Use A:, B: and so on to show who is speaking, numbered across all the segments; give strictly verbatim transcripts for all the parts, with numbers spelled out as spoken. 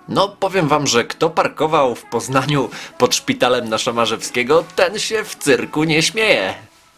A: No, powiem wam, że kto parkował w Poznaniu pod szpitalem na Szamarzewskiego, ten się w cyrku nie śmieje.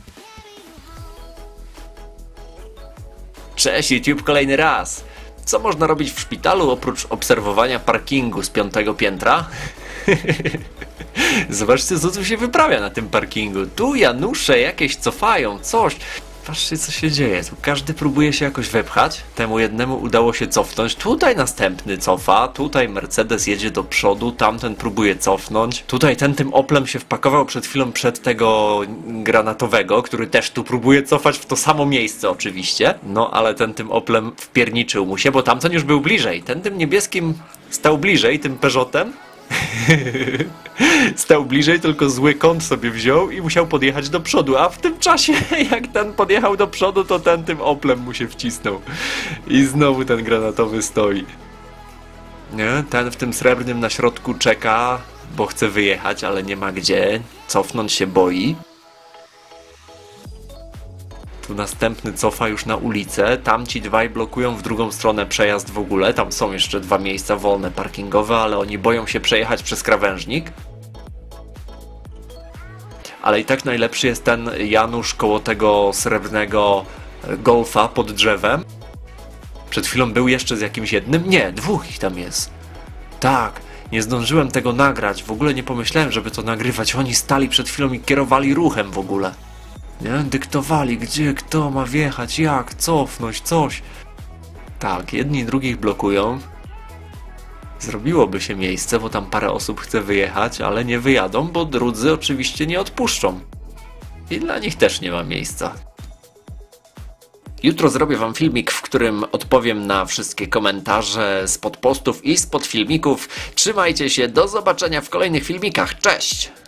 A: Cześć YouTube, kolejny raz. Co można robić w szpitalu oprócz obserwowania parkingu z piątego piętra? Zobaczcie, co tu się wyprawia na tym parkingu. Tu Janusze jakieś cofają, coś. Patrzcie, co się dzieje. Tu każdy próbuje się jakoś wepchać. Temu jednemu udało się cofnąć. Tutaj następny cofa. Tutaj Mercedes jedzie do przodu. Tamten próbuje cofnąć. Tutaj ten tym Oplem się wpakował przed chwilą przed tego granatowego, który też tu próbuje cofać w to samo miejsce oczywiście. No, ale ten tym Oplem wpierniczył mu się, bo tamten już był bliżej. Ten tym niebieskim stał bliżej, tym Peugeotem. Stał bliżej, tylko zły kąt sobie wziął i musiał podjechać do przodu, a w tym czasie jak ten podjechał do przodu, to ten tym Oplem mu się wcisnął i znowu ten granatowy stoi. Nie? Ten w tym srebrnym na środku czeka, bo chce wyjechać, ale nie ma gdzie, cofnąć się boi. Tu następny cofa już na ulicę, tamci dwaj blokują w drugą stronę przejazd w ogóle, tam są jeszcze dwa miejsca wolne parkingowe, ale oni boją się przejechać przez krawężnik. Ale i tak najlepszy jest ten Janusz koło tego srebrnego Golfa pod drzewem. Przed chwilą był jeszcze z jakimś jednym, nie, dwóch ich tam jest. Tak, nie zdążyłem tego nagrać, w ogóle nie pomyślałem, żeby to nagrywać, oni stali przed chwilą i kierowali ruchem w ogóle. Nie? Dyktowali, gdzie, kto ma wjechać, jak, cofnąć, coś. Tak, jedni drugich blokują. Zrobiłoby się miejsce, bo tam parę osób chce wyjechać, ale nie wyjadą, bo drudzy oczywiście nie odpuszczą. I dla nich też nie ma miejsca. Jutro zrobię wam filmik, w którym odpowiem na wszystkie komentarze spod postów i spod filmików. Trzymajcie się, do zobaczenia w kolejnych filmikach. Cześć!